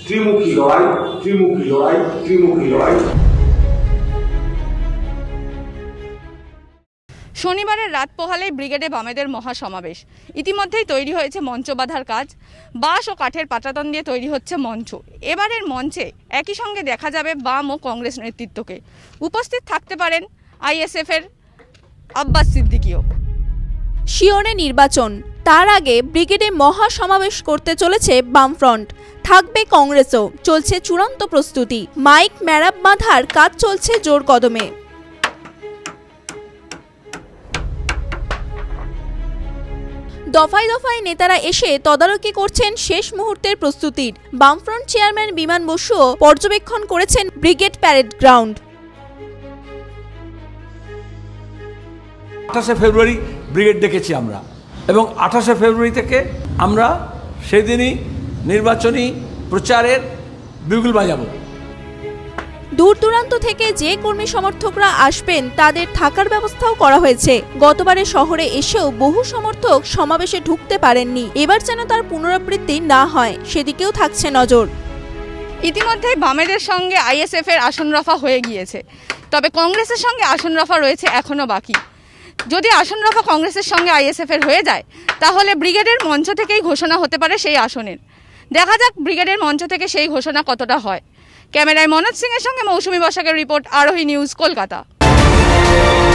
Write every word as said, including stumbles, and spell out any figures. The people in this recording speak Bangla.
ত্রিমুখী লড়াই, ত্রিমুখী লড়াই, ত্রিমুখী লড়াই। শনিবারের রাত পোহালেই ব্রিগেডে বামেদের মহাসমাবেশ। ইতিমধ্যেই তৈরি হয়েছে মঞ্চ বাঁধার কাজ। বাঁশ ও কাঠের পাটাতন দিয়ে তৈরি হচ্ছে মঞ্চ। এবারের মঞ্চে একই সঙ্গে দেখা যাবে বাম ও কংগ্রেস নেতৃত্বকে। উপস্থিত থাকতে পারেন আইএসএফ এর আব্বাস সিদ্দিকীও। শিওরে নির্বাচন, তার আগে ব্রিগেডে মহাসমাবেশ করতে চলেছে বামফ্রন্ট, থাকবে কংগ্রেসও। চলছে চূড়ান্ত প্রস্তুতি, মাইক ম্যারাপ বাঁধার কাজ চলছে জোর কদমে। দফায় দফায় নেতারা এসে তদারকি করছেন শেষ মুহূর্তের প্রস্তুতির। বামফ্রন্ট চেয়ারম্যান বিমান বসুও পর্যবেক্ষণ করেছেন ব্রিগেড প্যারেড গ্রাউন্ড। আঠাশে ফেব্রুয়ারি ব্রিগেড ডেকেছি আমরা, এবং আঠাশে ফেব্রুয়ারি থেকে আমরা সেদিনই নির্বাচনী প্রচারের বিগুল বাজাবো। দূর দূরান্ত থেকে যে কর্মী সমর্থকরা আসবেন তাদের থাকার ব্যবস্থাও করা হয়েছে। গতবারে শহরে এসেও বহু সমর্থক সমাবেশে ঢুকতে পারেননি, এবার যেন তার পুনরাবৃত্তি না হয় সেদিকেও থাকছে নজর। ইতিমধ্যেই বামেদের সঙ্গে আইএসএফ এর আসন রফা হয়ে গিয়েছে, তবে কংগ্রেসের সঙ্গে আসন রফা রয়েছে এখনো বাকি। যদি আসন রফা কংগ্রেসের সঙ্গে আইএসএফ এর হয়ে যায় তাহলে ব্রিগেডের মঞ্চ থেকেই ঘোষণা হতে পারে সেই আসনের। দেখা যাক ব্রিগেডের মঞ্চ থেকে সেই ঘোষণা কতটা হয়। ক্যামেরায় মনোজ সিং এর সঙ্গে মৌসুমী বসাকের রিপোর্ট, আরোহী নিউজ, কলকাতা।